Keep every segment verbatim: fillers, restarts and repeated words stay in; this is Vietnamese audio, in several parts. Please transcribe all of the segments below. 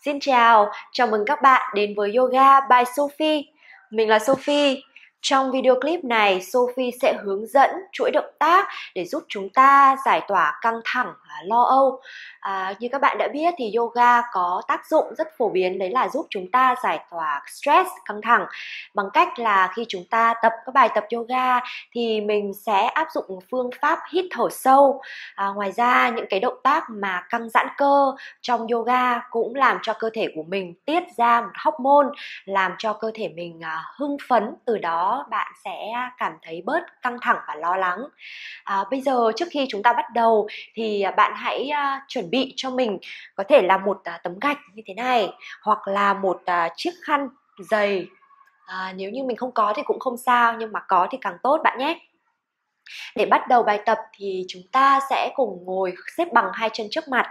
Xin chào, chào mừng các bạn đến với Yoga by Sophie. Mình là Sophie. Trong video clip này, Sophie sẽ hướng dẫn chuỗi động tác để giúp chúng ta giải tỏa căng thẳng, lo âu. À, như các bạn đã biết thì yoga có tác dụng rất phổ biến, đấy là giúp chúng ta giải tỏa stress, căng thẳng bằng cách là khi chúng ta tập các bài tập yoga thì mình sẽ áp dụng phương pháp hít thở sâu. À, ngoài ra những cái động tác mà căng giãn cơ trong yoga cũng làm cho cơ thể của mình tiết ra một hormone làm cho cơ thể mình à, hưng phấn, từ đó bạn sẽ cảm thấy bớt căng thẳng và lo lắng. À, bây giờ trước khi chúng ta bắt đầu thì bạn hãy à, chuẩn bị cho mình có thể là một à, tấm gạch như thế này, hoặc là một à, chiếc khăn dày. À, nếu như mình không có thì cũng không sao, nhưng mà có thì càng tốt bạn nhé. Để bắt đầu bài tập thì chúng ta sẽ cùng ngồi xếp bằng hai chân trước mặt.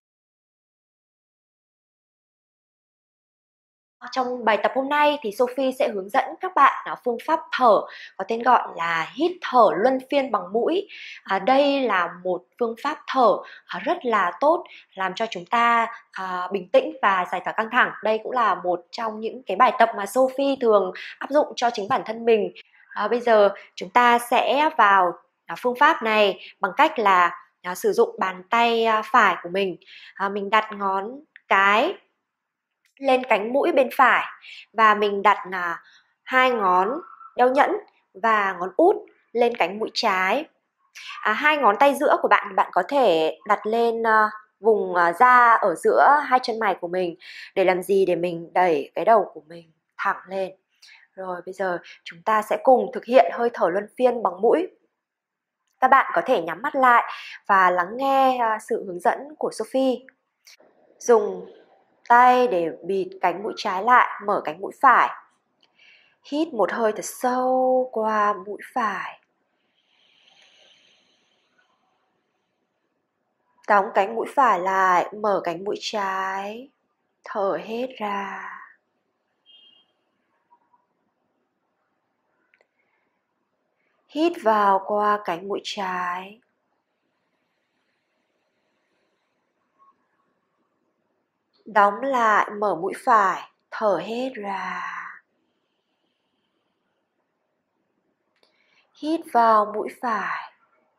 Trong bài tập hôm nay thì Sophie sẽ hướng dẫn các bạn à, phương pháp thở có tên gọi là hít thở luân phiên bằng mũi. À, đây là một phương pháp thở à, rất là tốt, làm cho chúng ta à, bình tĩnh và giải tỏa căng thẳng. Đây cũng là một trong những cái bài tập mà Sophie thường áp dụng cho chính bản thân mình. À, bây giờ chúng ta sẽ vào à, phương pháp này bằng cách là à, sử dụng bàn tay à, phải của mình. À, mình đặt ngón cái lên cánh mũi bên phải và mình đặt là hai ngón đeo nhẫn và ngón út lên cánh mũi trái. À, hai ngón tay giữa của bạn bạn có thể đặt lên uh, vùng uh, da ở giữa hai chân mày của mình. Để làm gì? Để mình đẩy cái đầu của mình thẳng lên. Rồi bây giờ chúng ta sẽ cùng thực hiện hơi thở luân phiên bằng mũi. Các bạn có thể nhắm mắt lại và lắng nghe uh, sự hướng dẫn của Sophie. Dùng tay để bịt cánh mũi trái lại, mở cánh mũi phải. Hít một hơi thật sâu qua mũi phải. Đóng cánh mũi phải lại, mở cánh mũi trái. Thở hết ra. Hít vào qua cánh mũi trái. Đóng lại, mở mũi phải, thở hết ra. Hít vào mũi phải.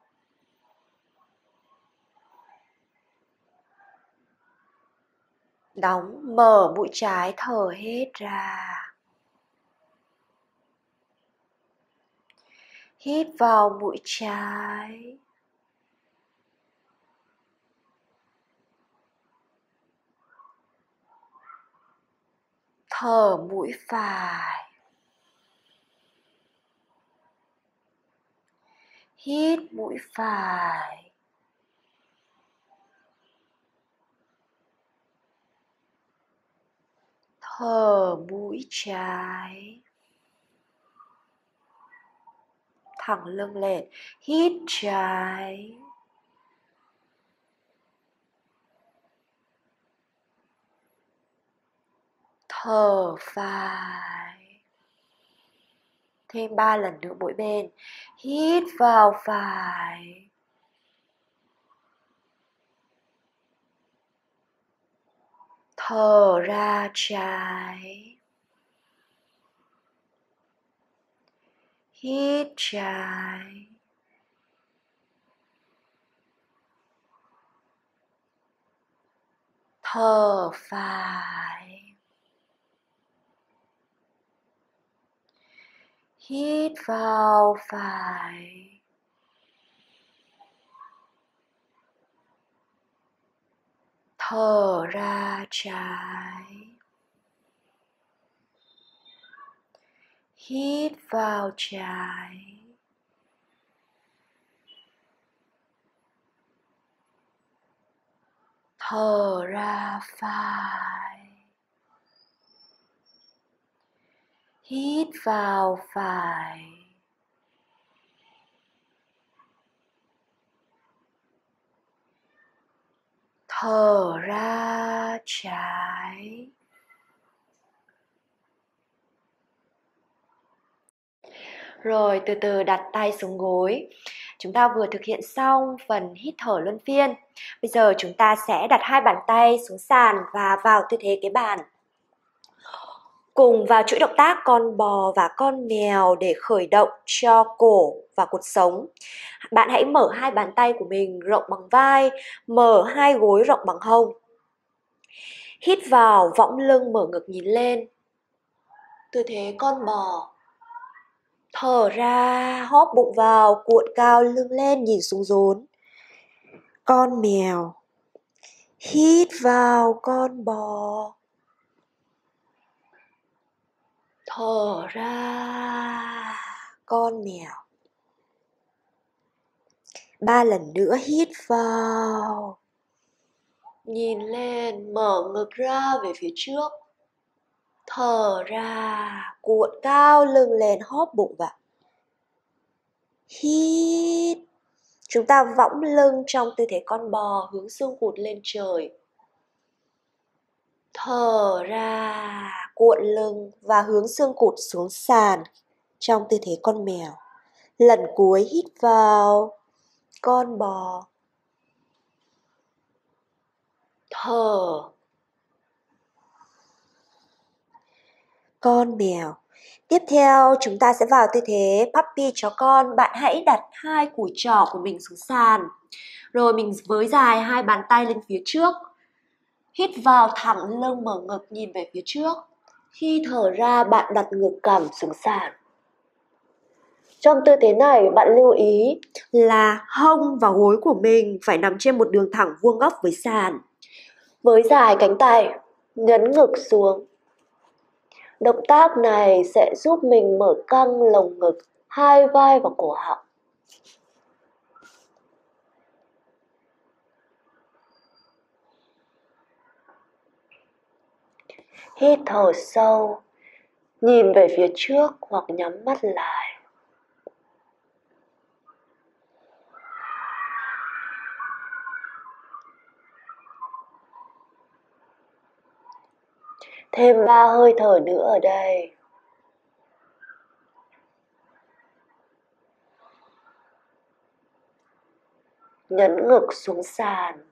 Đóng, mở mũi trái, thở hết ra. Hít vào mũi trái. Thở mũi phải. Hít mũi phải. Thở mũi trái. Thẳng lưng lên. Hít trái. Thở phải. Thêm ba lần nữa mỗi bên. Hít vào phải. Thở ra trái. Hít trái. Thở phải. Hít vào phải. Thở ra trái. Hít vào trái. Thở ra phải. Hít vào phải. Thở ra trái. Rồi từ từ đặt tay xuống gối. Chúng ta vừa thực hiện xong phần hít thở luân phiên. Bây giờ chúng ta sẽ đặt hai bàn tay xuống sàn và vào tư thế cái bàn. Cùng vào chuỗi động tác con bò và con mèo để khởi động cho cổ và cột sống. Bạn hãy mở hai bàn tay của mình rộng bằng vai, mở hai gối rộng bằng hông. Hít vào, võng lưng mở ngực nhìn lên. Tư thế con bò. Thở ra, hóp bụng vào, cuộn cao lưng lên nhìn xuống rốn. Con mèo. Hít vào, con bò. Thở ra, con mèo. Ba lần nữa hít vào. Nhìn lên, mở ngực ra về phía trước. Thở ra, cuộn cao lưng lên, hóp bụng vào. Hít. Chúng ta võng lưng trong tư thế con bò, hướng xương cụt lên trời. Thở ra, cuộn lưng và hướng xương cụt xuống sàn trong tư thế con mèo. Lần cuối hít vào, con bò. Thở. Con mèo. Tiếp theo chúng ta sẽ vào tư thế puppy chó con. Bạn hãy đặt hai cùi trỏ của mình xuống sàn. Rồi mình với dài hai bàn tay lên phía trước. Hít vào thẳng lưng mở ngực nhìn về phía trước. Khi thở ra bạn đặt ngực cằm xuống sàn. Trong tư thế này bạn lưu ý là hông và gối của mình phải nằm trên một đường thẳng vuông góc với sàn. Với dài cánh tay, nhấn ngực xuống. Động tác này sẽ giúp mình mở căng lồng ngực, hai vai và cổ họng. Hít thở sâu, nhìn về phía trước hoặc nhắm mắt lại. Thêm ba hơi thở nữa ở đây. Nhấn ngực xuống sàn.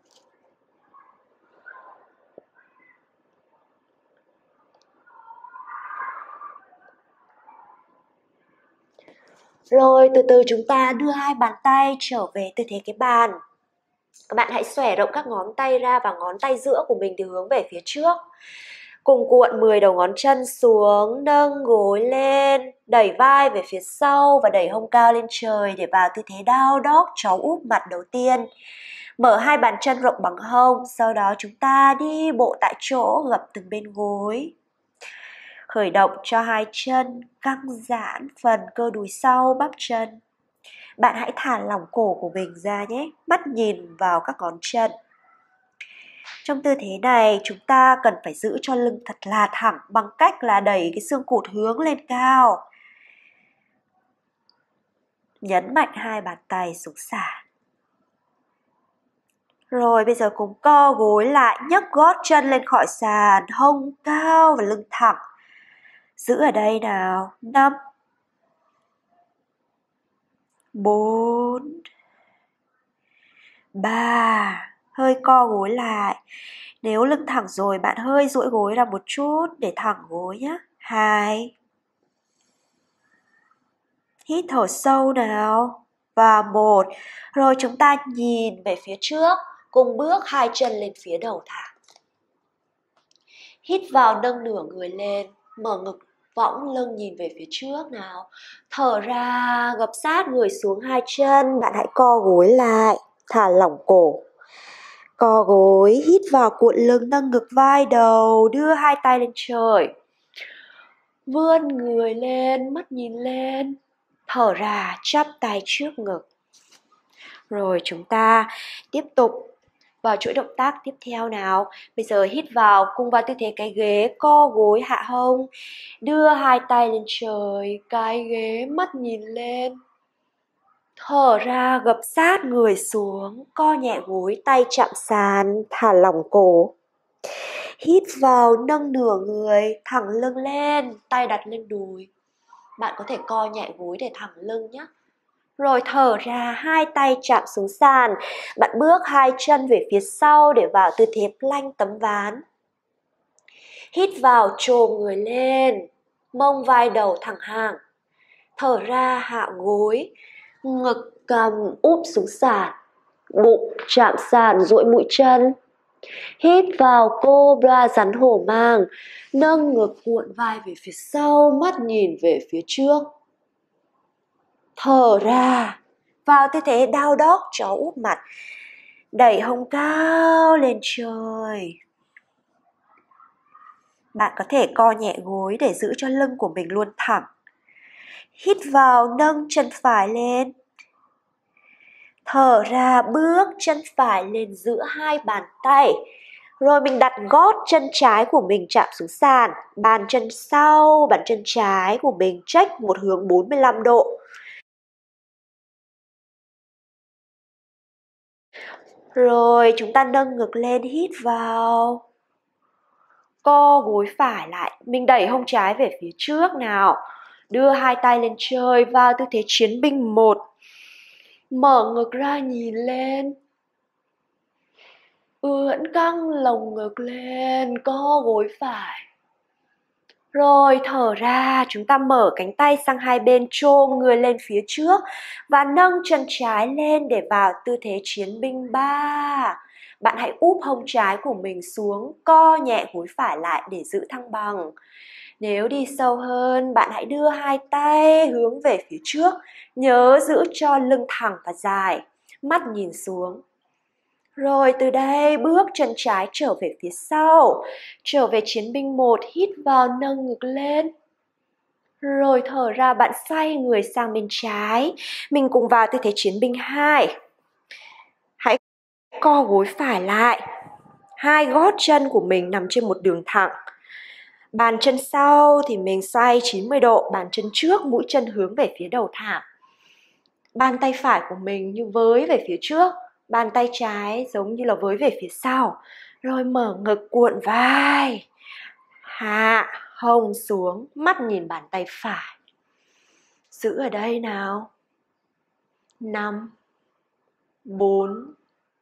Rồi từ từ chúng ta đưa hai bàn tay trở về tư thế cái bàn. Các bạn hãy xòe rộng các ngón tay ra và ngón tay giữa của mình thì hướng về phía trước. Cùng cuộn mười đầu ngón chân xuống, nâng gối lên, đẩy vai về phía sau và đẩy hông cao lên trời để vào tư thế down dog, chó úp mặt đầu tiên. Mở hai bàn chân rộng bằng hông, sau đó chúng ta đi bộ tại chỗ gập từng bên gối. Khởi động cho hai chân, căng giãn phần cơ đùi sau, bắp chân. Bạn hãy thả lỏng cổ của mình ra nhé, mắt nhìn vào các ngón chân. Trong tư thế này chúng ta cần phải giữ cho lưng thật là thẳng bằng cách là đẩy cái xương cụt hướng lên cao. Nhấn mạnh hai bàn tay xuống sàn. Rồi bây giờ cùng co gối lại, nhấc gót chân lên khỏi sàn, hông cao và lưng thẳng. Giữ ở đây nào. Năm, bốn, ba. Hơi co gối lại. Nếu lưng thẳng rồi bạn hơi duỗi gối ra một chút để thẳng gối nhé. Hai. Hít thở sâu nào. Và một. Rồi chúng ta nhìn về phía trước, cùng bước hai chân lên phía đầu thẳng. Hít vào nâng nửa người lên, mở ngực võng lưng nhìn về phía trước nào. Thở ra gập sát người xuống hai chân, bạn hãy co gối lại, thả lỏng cổ. Co gối, hít vào cuộn lưng, nâng ngực vai đầu, đưa hai tay lên trời. Vươn người lên, mắt nhìn lên. Thở ra, chắp tay trước ngực. Rồi chúng ta tiếp tục vào chuỗi động tác tiếp theo nào. Bây giờ hít vào, cùng vào tư thế cái ghế, co gối hạ hông. Đưa hai tay lên trời, cái ghế, mắt nhìn lên. Thở ra, gập sát người xuống, co nhẹ gối, tay chạm sàn, thả lỏng cổ. Hít vào, nâng nửa người, thẳng lưng lên, tay đặt lên đùi. Bạn có thể co nhẹ gối để thẳng lưng nhé. Rồi thở ra, hai tay chạm xuống sàn. Bạn bước hai chân về phía sau để vào tư thế plank tấm ván. Hít vào, chồm người lên, mông vai đầu thẳng hàng. Thở ra, hạ gối, ngực cằm úp xuống sàn, bụng chạm sàn, duỗi mũi chân. Hít vào, cobra rắn hổ mang, nâng ngực cuộn vai về phía sau, mắt nhìn về phía trước. Thở ra, vào tư thế down dog, chó úp mặt, đẩy hông cao lên trời. Bạn có thể co nhẹ gối để giữ cho lưng của mình luôn thẳng. Hít vào, nâng chân phải lên. Thở ra, bước chân phải lên giữa hai bàn tay. Rồi mình đặt gót chân trái của mình chạm xuống sàn. Bàn chân sau, bàn chân trái của mình chếch một hướng bốn mươi lăm độ. Rồi chúng ta nâng ngực lên, hít vào. Co gối phải lại, mình đẩy hông trái về phía trước nào. Đưa hai tay lên trời vào tư thế chiến binh một. Mở ngực ra nhìn lên. Ưỡn căng lồng ngực lên, co gối phải. Rồi thở ra, chúng ta mở cánh tay sang hai bên, chôm người lên phía trước và nâng chân trái lên để vào tư thế chiến binh ba. Bạn hãy úp hông trái của mình xuống, co nhẹ gối phải lại để giữ thăng bằng. Nếu đi sâu hơn, bạn hãy đưa hai tay hướng về phía trước, nhớ giữ cho lưng thẳng và dài, mắt nhìn xuống. Rồi từ đây bước chân trái trở về phía sau, trở về chiến binh một, hít vào nâng ngực lên. Rồi thở ra, bạn xoay người sang bên trái, mình cùng vào tư thế chiến binh hai. Hãy co gối phải lại, hai gót chân của mình nằm trên một đường thẳng. Bàn chân sau thì mình xoay chín mươi độ, bàn chân trước mũi chân hướng về phía đầu thảm. Bàn tay phải của mình như với về phía trước, bàn tay trái giống như là với về phía sau. Rồi mở ngực cuộn vai, hạ hông xuống, mắt nhìn bàn tay phải. Giữ ở đây nào. Năm, bốn,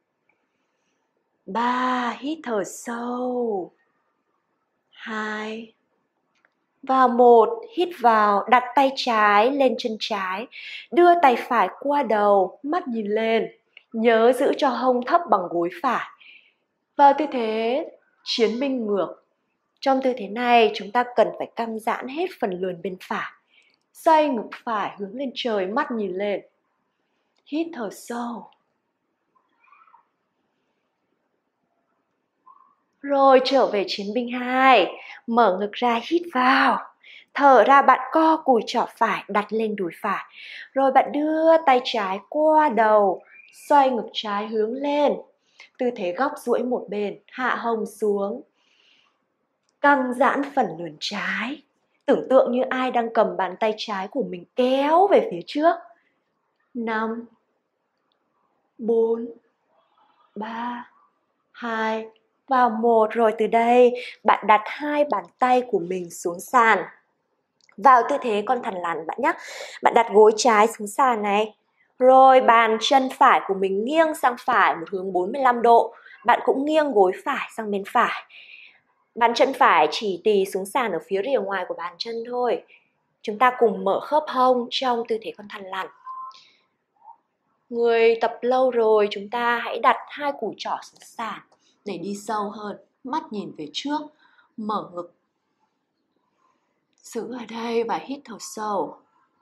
ba, hít thở sâu. Hai và một, hít vào, đặt tay trái lên chân trái, đưa tay phải qua đầu, mắt nhìn lên, nhớ giữ cho hông thấp bằng gối phải. Vào tư thế chiến binh ngược. Trong tư thế này chúng ta cần phải căng giãn hết phần lườn bên phải. Xoay ngực phải hướng lên trời, mắt nhìn lên. Hít thở sâu. Rồi trở về chiến binh hai, mở ngực ra, hít vào. Thở ra, bạn co cùi trỏ phải đặt lên đùi phải. Rồi bạn đưa tay trái qua đầu, xoay ngực trái hướng lên. Tư thế góc duỗi một bên, hạ hông xuống. Căng giãn phần lườn trái. Tưởng tượng như ai đang cầm bàn tay trái của mình kéo về phía trước. Năm, bốn, ba, hai và một. Rồi từ đây bạn đặt hai bàn tay của mình xuống sàn. Vào tư thế con thằn lằn bạn nhé. Bạn đặt gối trái xuống sàn này. Rồi bàn chân phải của mình nghiêng sang phải một hướng bốn mươi lăm độ. Bạn cũng nghiêng gối phải sang bên phải. Bàn chân phải chỉ tì xuống sàn ở phía rìa ngoài của bàn chân thôi. Chúng ta cùng mở khớp hông trong tư thế con thằn lằn. Người tập lâu rồi, chúng ta hãy đặt hai cùi trỏ xuống sàn để đi sâu hơn. Mắt nhìn về trước, mở ngực. Giữ ở đây và hít thở sâu.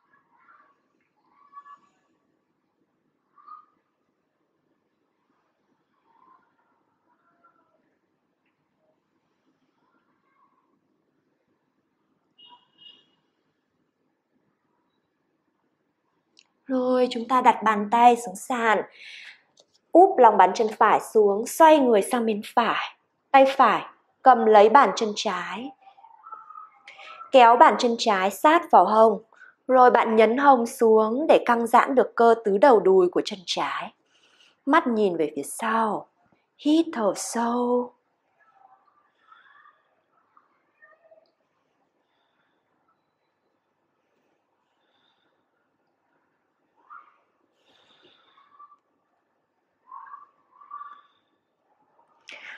Rồi chúng ta đặt bàn tay xuống sàn, úp lòng bàn chân phải xuống, xoay người sang bên phải. Tay phải cầm lấy bàn chân trái, kéo bàn chân trái sát vào hông. Rồi bạn nhấn hông xuống để căng giãn được cơ tứ đầu đùi của chân trái. Mắt nhìn về phía sau, hít thở sâu.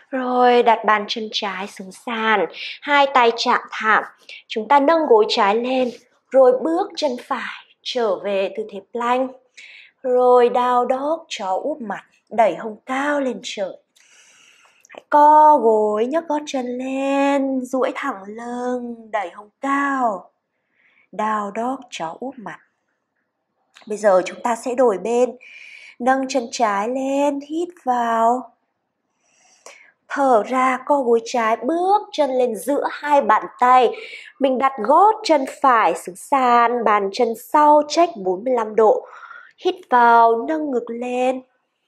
Rồi đặt bàn chân trái xuống sàn, hai tay chạm thảm. Chúng ta nâng gối trái lên, rồi bước chân phải trở về tư thế plank. Rồi down dog, chó úp mặt, đẩy hông cao lên trời. Hãy co gối, nhấc gót chân lên, duỗi thẳng lưng, đẩy hông cao. Down dog, chó úp mặt. Bây giờ chúng ta sẽ đổi bên. Nâng chân trái lên, hít vào. Thở ra, co gối trái, bước chân lên giữa hai bàn tay. Mình đặt gót chân phải xuống sàn, bàn chân sau chếch bốn mươi lăm độ. Hít vào, nâng ngực lên.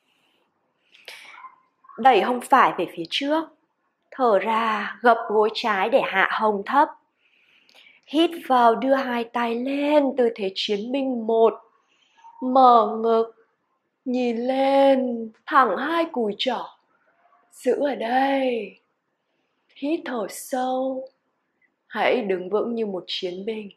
Đẩy hông phải về phía trước. Thở ra, gập gối trái để hạ hông thấp. Hít vào, đưa hai tay lên, tư thế chiến binh một. Mở ngực, nhìn lên, thẳng hai cùi trỏ. Giữ ở đây. Hít thở sâu. Hãy đứng vững như một chiến binh.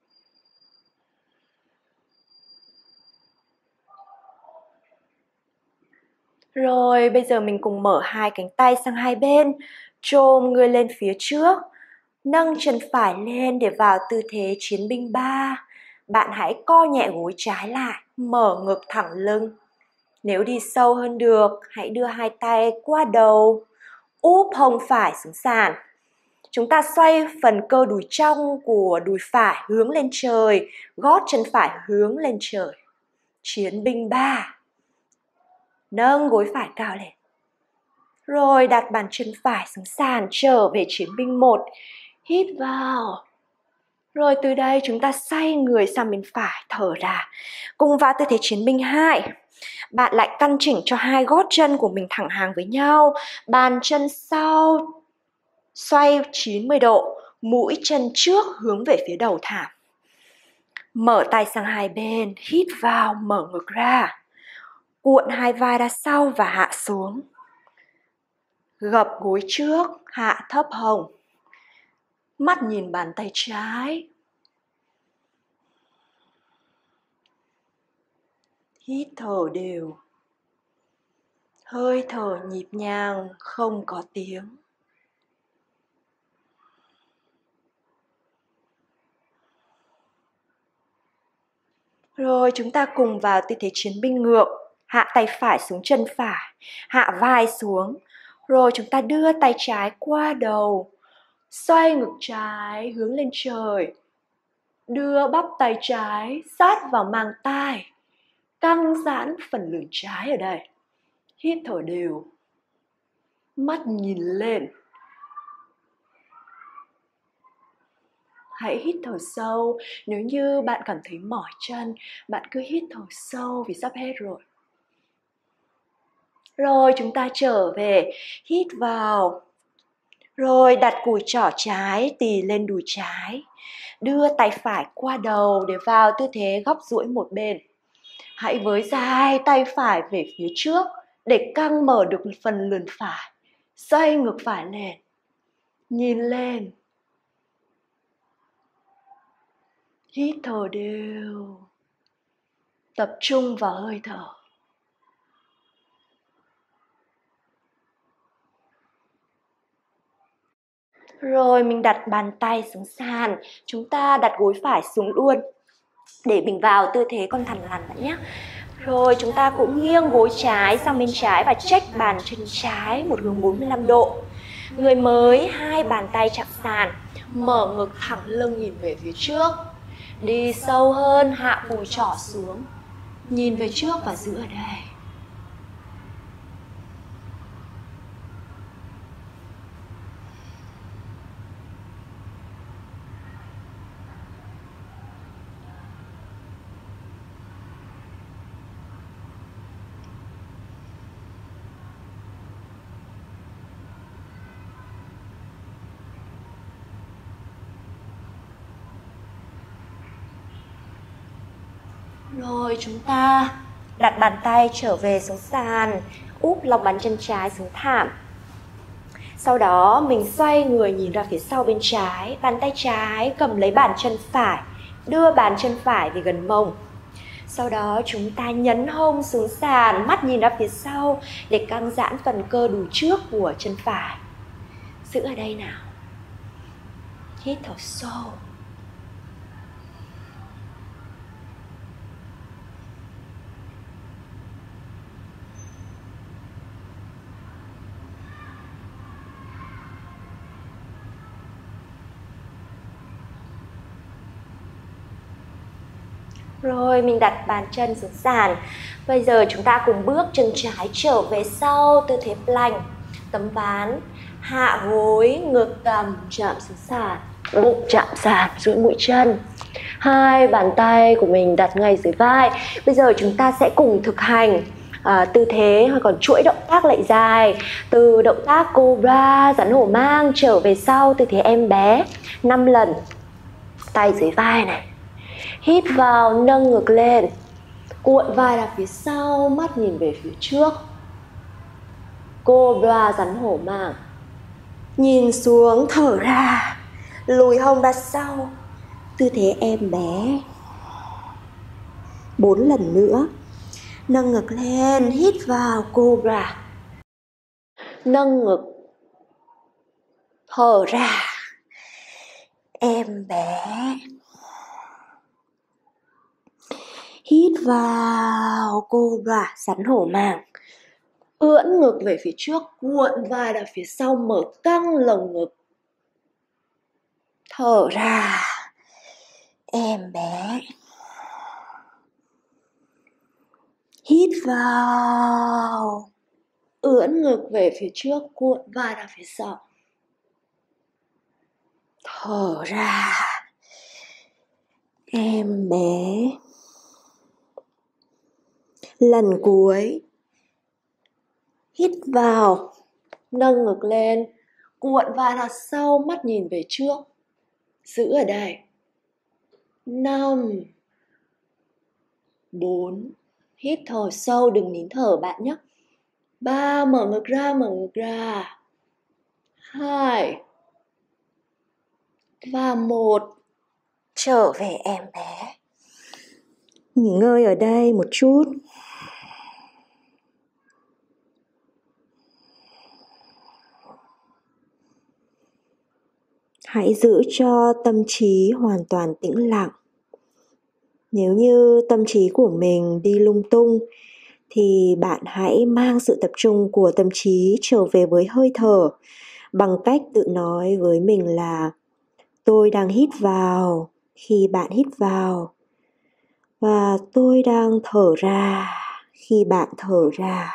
Rồi bây giờ mình cùng mở hai cánh tay sang hai bên, chồm người lên phía trước, nâng chân phải lên để vào tư thế chiến binh ba. Bạn hãy co nhẹ gối trái lại, mở ngực thẳng lưng. Nếu đi sâu hơn được, hãy đưa hai tay qua đầu, úp hông phải xuống sàn. Chúng ta xoay phần cơ đùi trong của đùi phải hướng lên trời, gót chân phải hướng lên trời. Chiến binh ba. Nâng gối phải cao lên. Rồi đặt bàn chân phải xuống sàn, trở về chiến binh một. Hít vào. Rồi từ đây chúng ta xoay người sang bên phải, thở ra. Cùng vào tư thế chiến binh hai. Bạn lại căn chỉnh cho hai gót chân của mình thẳng hàng với nhau. Bàn chân sau xoay chín mươi độ, mũi chân trước hướng về phía đầu thảm. Mở tay sang hai bên, hít vào, mở ngực ra. Cuộn hai vai ra sau và hạ xuống. Gập gối trước, hạ thấp hông. Mắt nhìn bàn tay trái. Hít thở đều. Hơi thở nhịp nhàng, không có tiếng. Rồi chúng ta cùng vào tư thế chiến binh ngược. Hạ tay phải xuống chân phải, hạ vai xuống. Rồi chúng ta đưa tay trái qua đầu, xoay ngực trái hướng lên trời. Đưa bắp tay trái sát vào mang tai, căng giãn phần lưng trái ở đây. Hít thở đều. Mắt nhìn lên. Hãy hít thở sâu. Nếu như bạn cảm thấy mỏi chân, bạn cứ hít thở sâu vì sắp hết rồi. Rồi chúng ta trở về, hít vào. Rồi đặt cùi trỏ trái tì lên đùi trái. Đưa tay phải qua đầu để vào tư thế góc duỗi một bên. Hãy với dài tay phải về phía trước để căng mở được phần lườn phải. Xoay ngực phải lên. Nhìn lên. Hít thở đều. Tập trung vào hơi thở. Rồi mình đặt bàn tay xuống sàn. Chúng ta đặt gối phải xuống luôn để mình vào tư thế con thằn lằn nhé. Rồi chúng ta cũng nghiêng gối trái sang bên trái và check bàn chân trái một hướng bốn mươi lăm độ. Người mới, hai bàn tay chạm sàn, mở ngực thẳng lưng nhìn về phía trước. Đi sâu hơn, hạ cùi trỏ xuống. Nhìn về trước và giữ ở đây. Rồi chúng ta đặt bàn tay trở về xuống sàn, úp lòng bàn chân trái xuống thảm. Sau đó mình xoay người nhìn ra phía sau bên trái, bàn tay trái cầm lấy bàn chân phải, đưa bàn chân phải về gần mông. Sau đó chúng ta nhấn hông xuống sàn, mắt nhìn ra phía sau để căng giãn phần cơ đùi trước của chân phải. Giữ ở đây nào. Hít thở sâu. Rồi mình đặt bàn chân xuống sàn. Bây giờ chúng ta cùng bước chân trái trở về sau, tư thế plank. Tấm ván, hạ gối, ngực cầm chạm xuống sàn, bụng chạm sàn, duỗi mũi chân. Hai bàn tay của mình đặt ngay dưới vai. Bây giờ chúng ta sẽ cùng thực hành à, tư thế hoặc còn chuỗi động tác lại dài. Từ động tác cobra, rắn hổ mang trở về sau, tư thế em bé năm lần. Tay dưới vai này. Hít vào, nâng ngực lên, cuộn vai ra phía sau, mắt nhìn về phía trước. Cobra, rắn hổ mang. Nhìn xuống, thở ra, lùi hông ra sau, tư thế em bé. Bốn lần nữa. Nâng ngực lên, hít vào, cobra. Nâng ngực, thở ra, em bé. Hít vào, cobra, rắn hổ mang. Ưỡn ngực về phía trước, cuộn vai ra phía sau, mở căng lồng ngực. Thở ra, em bé. Hít vào, ưỡn ngực về phía trước, cuộn vai ra phía sau. Thở ra, em bé. Lần cuối. Hít vào, nâng ngực lên, cuộn vai ra sau, mắt nhìn về trước. Giữ ở đây. Năm, bốn, hít thở sâu, đừng nín thở bạn nhé. Ba, mở ngực ra, mở ngực ra. Hai, và một, trở về em bé. Nghỉ ngơi ở đây một chút. Hãy giữ cho tâm trí hoàn toàn tĩnh lặng. Nếu như tâm trí của mình đi lung tung thì bạn hãy mang sự tập trung của tâm trí trở về với hơi thở bằng cách tự nói với mình là tôi đang hít vào khi bạn hít vào và tôi đang thở ra khi bạn thở ra.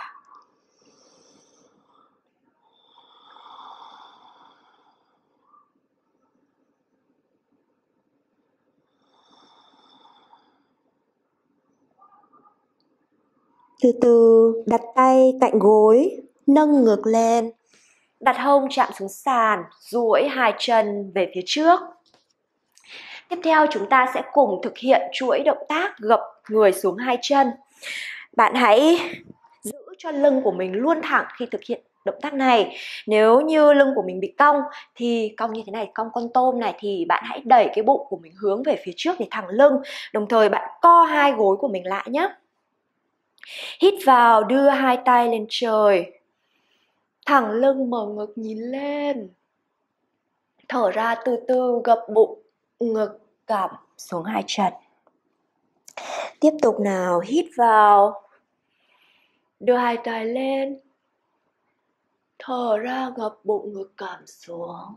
Từ từ đặt tay cạnh gối, nâng ngực lên, đặt hông chạm xuống sàn, duỗi hai chân về phía trước. Tiếp theo chúng ta sẽ cùng thực hiện chuỗi động tác gập người xuống hai chân. Bạn hãy giữ cho lưng của mình luôn thẳng khi thực hiện động tác này. Nếu như lưng của mình bị cong thì cong như thế này, cong con tôm này, thì bạn hãy đẩy cái bụng của mình hướng về phía trước để thẳng lưng. Đồng thời bạn co hai gối của mình lại nhé. Hít vào, đưa hai tay lên trời, thẳng lưng, mở ngực nhìn lên. Thở ra, từ từ gập bụng, ngực cằm xuống hai chân. Tiếp tục nào, hít vào, đưa hai tay lên, thở ra, gập bụng, ngực cằm xuống.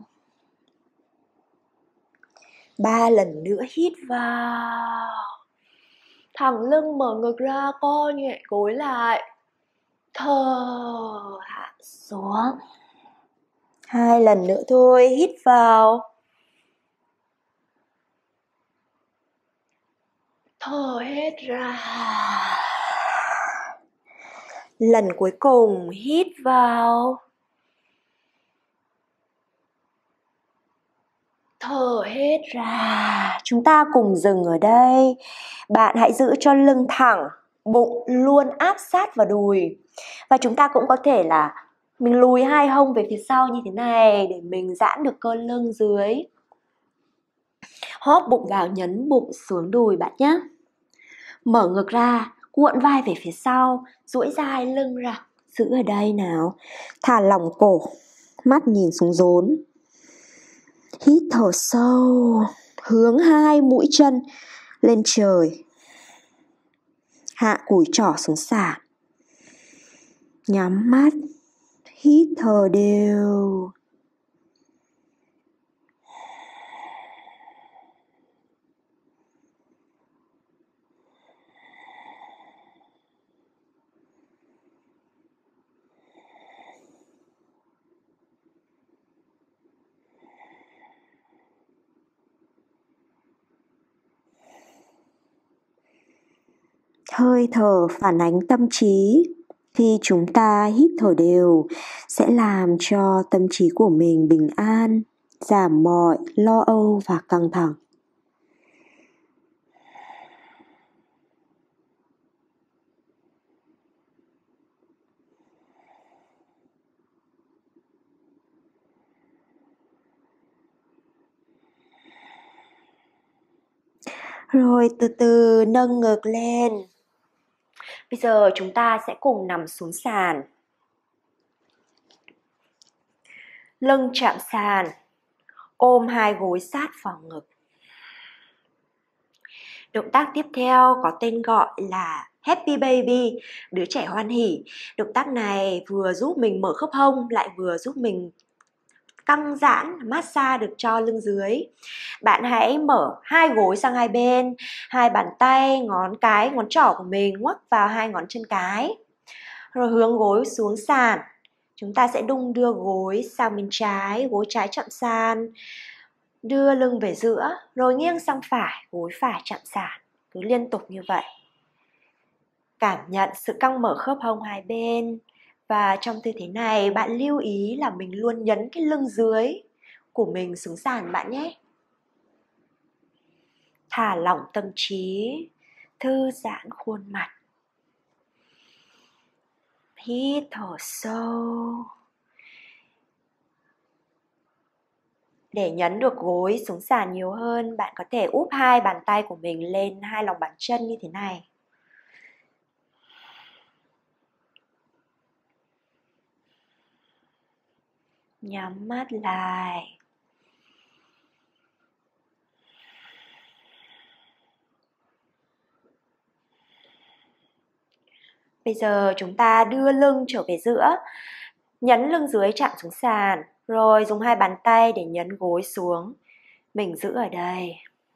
Ba lần nữa, hít vào, thẳng lưng, mở ngực ra, co nhẹ gối lại, thở, hạ xuống. Hai lần nữa thôi, hít vào, thở hết ra. Lần cuối cùng, hít vào, thở hết ra. Chúng ta cùng dừng ở đây. Bạn hãy giữ cho lưng thẳng, bụng luôn áp sát vào đùi. Và chúng ta cũng có thể là mình lùi hai hông về phía sau như thế này để mình giãn được cơ lưng dưới. Hóp bụng vào, nhấn bụng xuống đùi bạn nhé. Mở ngực ra, cuộn vai về phía sau, duỗi dài lưng ra. Giữ ở đây nào. Thả lỏng cổ, mắt nhìn xuống rốn. Hít thở sâu, hướng hai mũi chân lên trời. Hạ cùi trỏ xuống sàn. Nhắm mắt, hít thở đều. Hơi thở phản ánh tâm trí. Khi chúng ta hít thở đều sẽ làm cho tâm trí của mình bình an, giảm mọi lo âu và căng thẳng. Rồi từ từ nâng ngực lên. Bây giờ chúng ta sẽ cùng nằm xuống sàn. Lưng chạm sàn, ôm hai gối sát vào ngực. Động tác tiếp theo có tên gọi là Happy Baby, đứa trẻ hoan hỉ. Động tác này vừa giúp mình mở khớp hông, lại vừa giúp mình căng giãn, massage được cho lưng dưới. Bạn hãy mở hai gối sang hai bên, hai bàn tay, ngón cái, ngón trỏ của mình ngoắc vào hai ngón chân cái. Rồi hướng gối xuống sàn. Chúng ta sẽ đung đưa gối sang bên trái, gối trái chạm sàn. Đưa lưng về giữa, rồi nghiêng sang phải, gối phải chạm sàn. Cứ liên tục như vậy. Cảm nhận sự căng mở khớp hông hai bên. Và trong tư thế này, bạn lưu ý là mình luôn nhấn cái lưng dưới của mình xuống sàn bạn nhé. Thả lỏng tâm trí, thư giãn khuôn mặt. Hít thở sâu. Để nhấn được gối xuống sàn nhiều hơn, bạn có thể úp hai bàn tay của mình lên hai lòng bàn chân như thế này. Nhắm mắt lại. Bây giờ chúng ta đưa lưng trở về giữa, nhấn lưng dưới chạm xuống sàn, rồi dùng hai bàn tay để nhấn gối xuống. Mình giữ ở đây.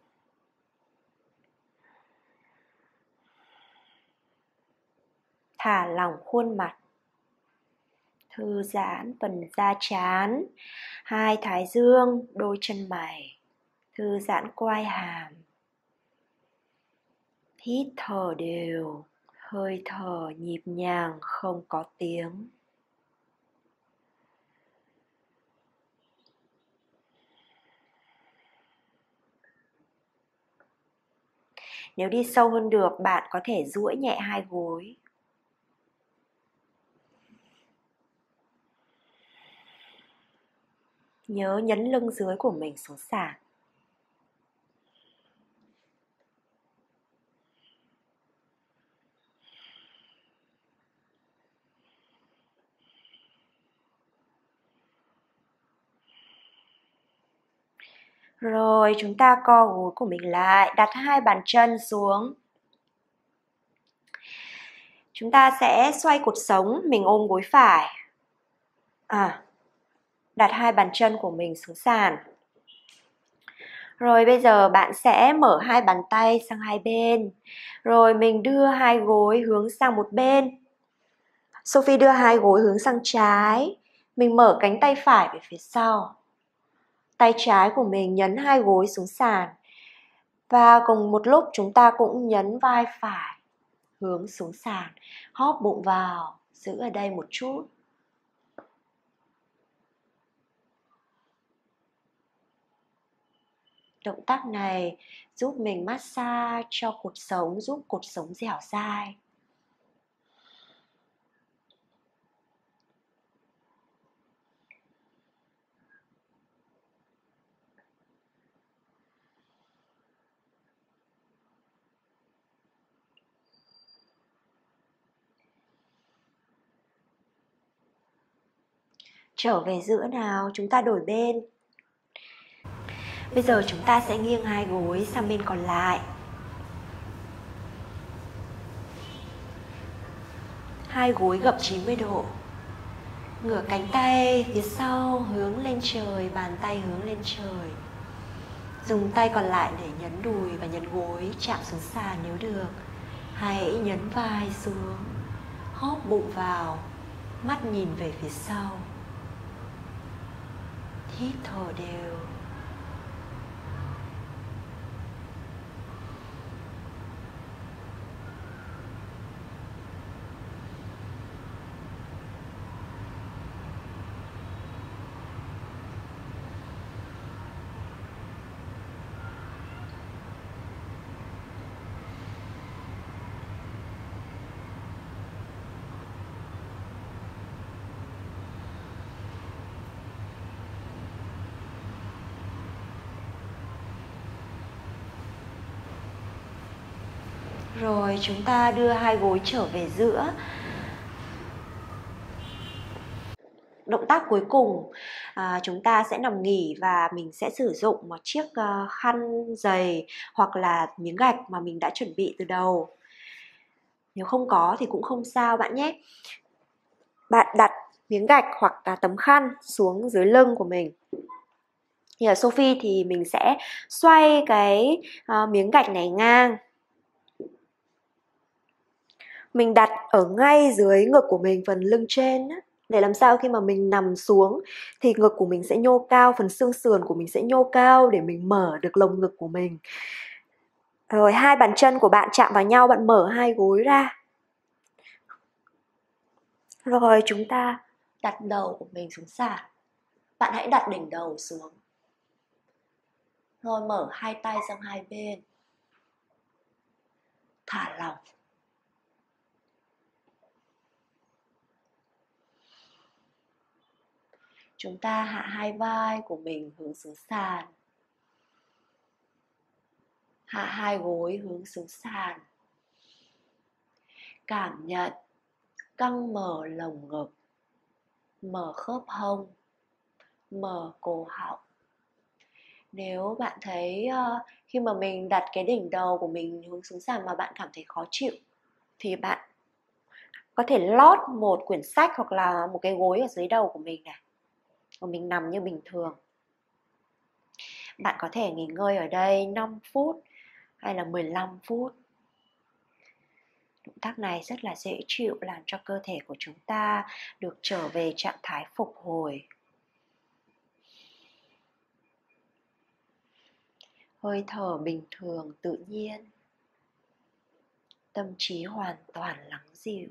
Thả lỏng khuôn mặt. Thư giãn phần da trán, hai thái dương, đôi chân mày. Thư giãn quai hàm. Hít thở đều, hơi thở nhịp nhàng không có tiếng. Nếu đi sâu hơn được, bạn có thể duỗi nhẹ hai gối. Nhớ nhấn lưng dưới của mình xuống sàn. Rồi chúng ta co gối của mình lại, đặt hai bàn chân xuống. Chúng ta sẽ xoay cột sống, mình ôm gối phải. À, đặt hai bàn chân của mình xuống sàn. Rồi bây giờ bạn sẽ mở hai bàn tay sang hai bên. Rồi mình đưa hai gối hướng sang một bên. Sophie đưa hai gối hướng sang trái. Mình mở cánh tay phải về phía sau. Tay trái của mình nhấn hai gối xuống sàn. Và cùng một lúc chúng ta cũng nhấn vai phải hướng xuống sàn. Hóp bụng vào, giữ ở đây một chút. Động tác này giúp mình massage cho cột sống, giúp cột sống dẻo dai. Trở về giữa nào, chúng ta đổi bên. Bây giờ chúng ta sẽ nghiêng hai gối sang bên còn lại. Hai gối gập chín mươi độ. Ngửa cánh tay phía sau hướng lên trời, bàn tay hướng lên trời. Dùng tay còn lại để nhấn đùi và nhấn gối chạm xuống sàn nếu được. Hãy nhấn vai xuống, hóp bụng vào, mắt nhìn về phía sau. Hít thở đều. Rồi chúng ta đưa hai gối trở về giữa. Động tác cuối cùng, à, chúng ta sẽ nằm nghỉ và mình sẽ sử dụng một chiếc uh, khăn giày hoặc là miếng gạch mà mình đã chuẩn bị từ đầu. Nếu không có thì cũng không sao bạn nhé. Bạn đặt miếng gạch hoặc là tấm khăn xuống dưới lưng của mình. Thì ở Sophie thì mình sẽ xoay cái uh, miếng gạch này ngang. Mình đặt ở ngay dưới ngực của mình, phần lưng trên á, để làm sao khi mà mình nằm xuống thì ngực của mình sẽ nhô cao, phần xương sườn của mình sẽ nhô cao để mình mở được lồng ngực của mình. Rồi hai bàn chân của bạn chạm vào nhau, bạn mở hai gối ra. Rồi chúng ta đặt đầu của mình xuống sàn. Bạn hãy đặt đỉnh đầu xuống. Rồi mở hai tay sang hai bên. Thả lỏng. Chúng ta hạ hai vai của mình hướng xuống sàn. Hạ hai gối hướng xuống sàn. Cảm nhận căng mở lồng ngực, mở khớp hông, mở cổ họng. Nếu bạn thấy uh, khi mà mình đặt cái đỉnh đầu của mình hướng xuống sàn mà bạn cảm thấy khó chịu thì bạn có thể lót một quyển sách hoặc là một cái gối ở dưới đầu của mình này. Và mình nằm như bình thường. Bạn có thể nghỉ ngơi ở đây năm phút hay là mười lăm phút. Động tác này rất là dễ chịu, làm cho cơ thể của chúng ta được trở về trạng thái phục hồi. Hơi thở bình thường, tự nhiên. Tâm trí hoàn toàn lắng dịu.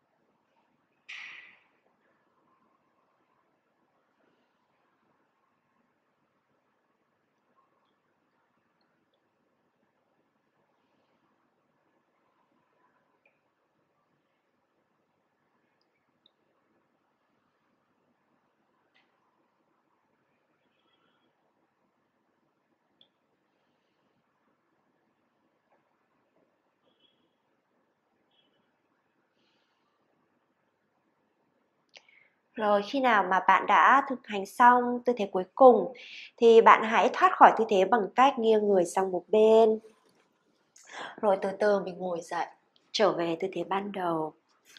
Rồi khi nào mà bạn đã thực hành xong tư thế cuối cùng thì bạn hãy thoát khỏi tư thế bằng cách nghiêng người sang một bên. Rồi từ từ mình ngồi dậy, trở về tư thế ban đầu.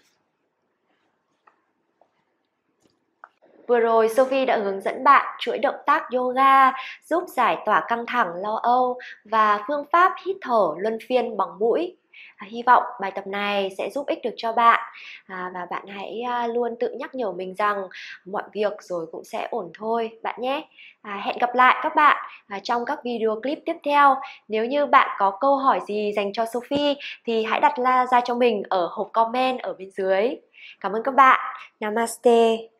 Vừa rồi Sophie đã hướng dẫn bạn chuỗi động tác yoga giúp giải tỏa căng thẳng lo âu và phương pháp hít thở luân phiên bằng mũi. À, hy vọng bài tập này sẽ giúp ích được cho bạn à, và bạn hãy à, luôn tự nhắc nhở mình rằng mọi việc rồi cũng sẽ ổn thôi bạn nhé. À, hẹn gặp lại các bạn à, trong các video clip tiếp theo. Nếu như bạn có câu hỏi gì dành cho Sophie thì hãy đặt ra cho mình ở hộp comment ở bên dưới. Cảm ơn các bạn. Namaste.